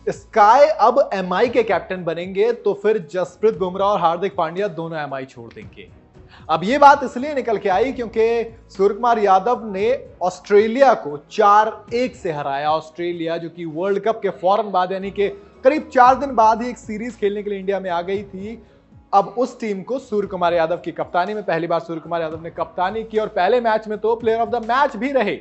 Sky अब MI के captain बनेंगे तो फिर जसप्रीत बुमराह और हार्दिक पांड्या दोनों एमआई छोड़ देंगे। अब यह बात इसलिए निकल के आई क्योंकि सूर्यकुमार यादव ने ऑस्ट्रेलिया को 4-1 से हराया। ऑस्ट्रेलिया जो कि वर्ल्ड कप के फौरन बाद यानी कि करीब 4 दिन बाद ही एक सीरीज खेलने के लिए इंडिया में आ गई थी। अब उस टीम को सूर्यकुमार यादव की कप्तानी में पहली बार सूर्यकुमार यादव ने कप्तानी की और पहले मैच में तो प्लेयर ऑफ द मैच भी रहे।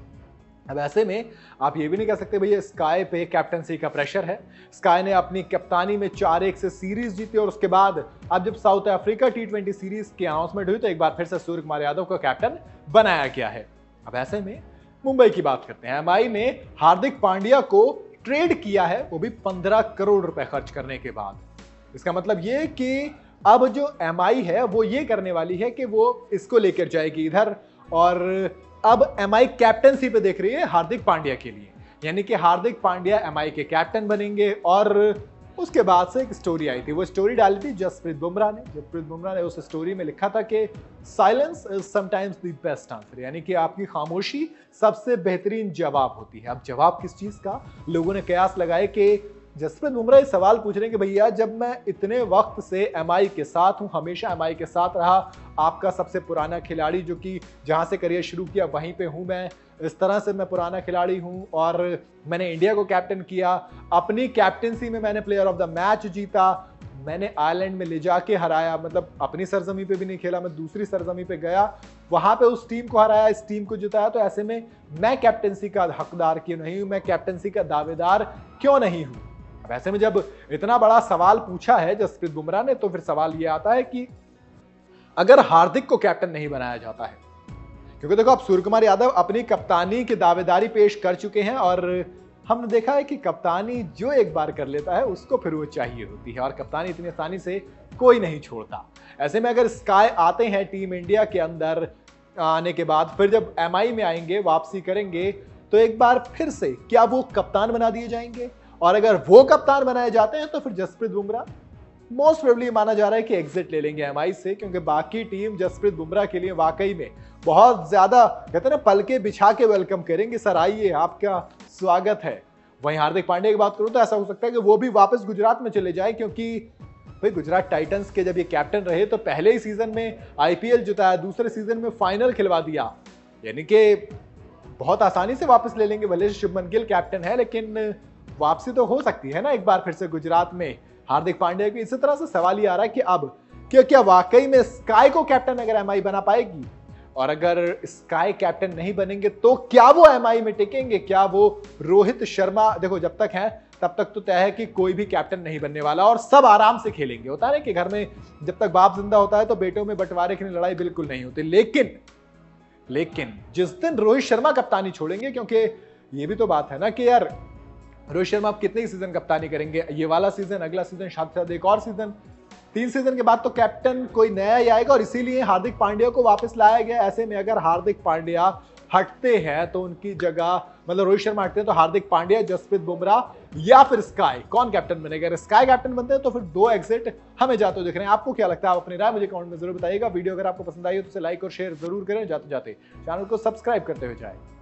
अब ऐसे में आप ये भी नहीं कह सकते भैया स्काई पे कैप्टनसी का प्रेशर है। स्काई ने अपनी कप्तानी में 4-1 से सीरीज जीती और उसके बाद अब जब साउथ अफ्रीका T20 सीरीज की अनाउंसमेंट हुई तो एक बार फिर से सूर्यकुमार यादव को कैप्टन बनाया गया है। अब ऐसे में मुंबई की बात करते हैं। एमआई ने हार्दिक पांड्या को ट्रेड किया है, वो भी 15 करोड़ रुपए खर्च करने के बाद। इसका मतलब ये कि अब जो एमआई है वो ये करने वाली है कि वो इसको लेकर जाएगी इधर, और अब एमआई कैप्टनसी पे देख रही है हार्दिक पांड्या के लिए, यानी कि हार्दिक पांड्या एमआई के कैप्टन बनेंगे। और उसके बाद से एक स्टोरी आई थी, वो स्टोरी डाली थी जसप्रीत बुमराह ने। जसप्रीत बुमराह ने उस स्टोरी में लिखा था कि silence is sometimes the best answer, यानी कि आपकी खामोशी सबसे बेहतरीन जवाब होती है। अब जवाब किस चीज का? लोगों ने कयास लगाए कि जसप्रीत बुमराह इस सवाल पूछ रहे हैं कि भैया जब मैं इतने वक्त से एमआई के साथ हूं, हमेशा एमआई के साथ रहा, आपका सबसे पुराना खिलाड़ी जो कि जहां से करियर शुरू किया वहीं पे हूं मैं, इस तरह से मैं पुराना खिलाड़ी हूं और मैंने इंडिया को कैप्टन किया, अपनी कैप्टनसी में मैंने प्लेयर ऑफ द मैच जीता, मैंने आयरलैंड में ले जाके हराया, मतलब अपनी सरजमी पे भी नहीं खेला, मैं दूसरी सरजमी पे गया, वहां पे उस टीम को हराया, इस टीम को जिताया, तो ऐसे में मैं कैप्टनसी का हकदार क्यों नहीं हूं, मैं कैप्टनसी का दावेदार क्यों नहीं हूं? वैसे में जब इतना बड़ा सवाल पूछा है जसप्रीत बुमराह ने तो फिर सवाल यह आता है कि अगर हार्दिक को कैप्टन नहीं बनाया जाता है, क्योंकि देखो अब सूर्यकुमार यादव अपनी कप्तानी की दावेदारी पेश कर चुके हैं और हमने देखा है कि कप्तानी जो एक बार कर लेता है उसको फिर वो चाहिए होती है और कप्तानी इतनी आसानी से कोई नहीं छोड़ता। ऐसे में अगर स्काई आते हैं टीम इंडिया के अंदर आने के बाद, फिर जब एमआई में आएंगे, वापसी करेंगे, तो एक बार फिर से क्या वो कप्तान बना दिए जाएंगे? और अगर वो कप्तान बनाए जाते हैं तो फिर जसप्रीत बुमराह मोस्ट प्रोबेबली माना जा रहा है कि एग्जिट ले लेंगे एमआई से, क्योंकि बाकी टीम जसप्रीत बुमराह के लिए वाकई में बहुत ज्यादा कहते हैं ना पलके बिछा के वेलकम करेंगे, सर आइए आपका स्वागत है। वहीं हार्दिक पांड्या की बात करूं तो ऐसा हो सकता है कि वो भी वापस गुजरात में चले जाए, क्योंकि भाई गुजरात टाइटंस के जब ये कैप्टन रहे तो पहले ही सीजन में आईपीएल जिताया, दूसरे सीजन में फाइनल खिलवा दिया, यानी कि बहुत आसानी से वापस ले लेंगे। भले शुभमन गिल कैप्टन है लेकिन वापसी तो हो सकती है ना एक बार फिर से गुजरात में हार्दिक पांड्या की। इसी तरह से सवाल ये आ रहा है कि अब क्या वाकई में स्काई को कैप्टन अगर एमआई बना पाएगी, और अगर स्काई कैप्टन नहीं बनेंगे तो क्या वो एमआई में टिकेंगे? क्या वो रोहित शर्मा, देखो जब तक है तब तक तो तय है कि कोई भी कैप्टन नहीं बनने वाला और सब आराम से खेलेंगे। होता है कि घर में जब तक बाप जिंदा होता है तो बेटों में बंटवारे की लड़ाई बिल्कुल नहीं होती। लेकिन जिस दिन रोहित शर्मा कप्तानी छोड़ेंगे, क्योंकि ये भी तो बात है ना कि यार रोहित शर्मा आप कितने ही सीजन कप्तानी करेंगे, ये वाला सीजन, अगला सीजन, शायद एक और सीजन, 3 सीजन के बाद तो कैप्टन कोई नया ही आएगा और इसीलिए हार्दिक पांड्या को वापस लाया गया। ऐसे में अगर हार्दिक पांड्या हटते हैं तो उनकी जगह, मतलब रोहित शर्मा हटते हैं तो हार्दिक पांड्या, जसप्रीत बुमराह या फिर स्काई, कौन कैप्टन बनेगा? अगर स्काई कैप्टन बनते हैं तो फिर 2 एग्जिट हमें जाते हुए दिख रहे हैं। आपको क्या लगता है? आप अपनी राय मुझे कमेंट में जरूर बताइएगा। वीडियो अगर आपको पसंद आई हो तो लाइक और शेयर जरूर करें, जाते जाते चैनल को सब्सक्राइब करते हुए जाए।